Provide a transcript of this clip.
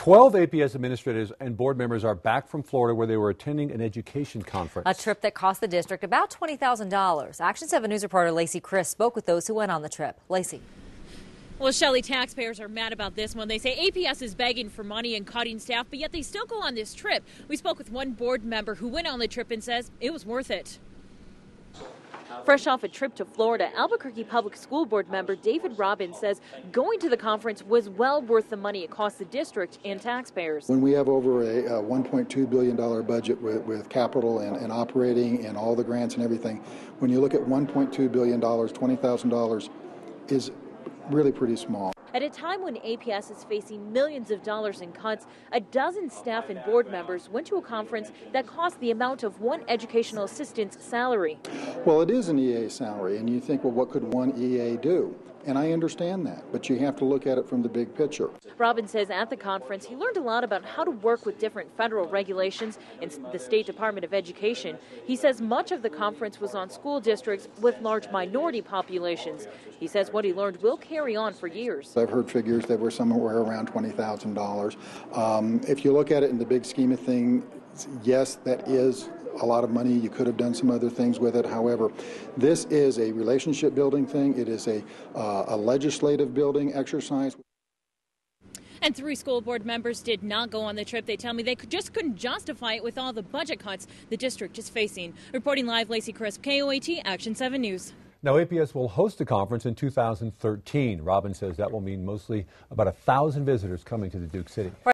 12 APS administrators and board members are back from Florida where they were attending an education conference. A trip that cost the district about $20,000. Action 7 News reporter Lacey Chris spoke with those who went on the trip. Lacey. Well, Shelley, taxpayers are mad about this one. They say APS is begging for money and cutting staff, but yet they still go on this trip. We spoke with one board member who went on the trip and says it was worth it. Fresh off a trip to Florida, Albuquerque Public School Board member David Robbins says going to the conference was well worth the money it cost the district and taxpayers. When we have over a $1.2 billion budget with capital and operating and all the grants and everything, when you look at $1.2 billion, $20,000 is really pretty small. At a time when APS is facing millions of dollars in cuts, a dozen staff and board members went to a conference that cost the amount of one educational assistant's salary. Well, it is an EA salary, and you think, well, what could one EA do? And I understand that, but you have to look at it from the big picture. Robbins says at the conference he learned a lot about how to work with different federal regulations and the State Department of Education. He says much of the conference was on school districts with large minority populations. He says what he learned will carry on for years. I've heard figures that were somewhere around $20,000. If you look at it in the big scheme of things, yes, that is a lot of money. You could have done some other things with it. However, this is a relationship building thing. It is a legislative building exercise. And 3 school board members did not go on the trip. They tell me they just couldn't justify it with all the budget cuts the district is facing. Reporting live, Lacey Crisp, KOAT, Action 7 News. Now, APS will host a conference in 2013. Robbins says that will mean mostly about 1,000 visitors coming to the Duke City.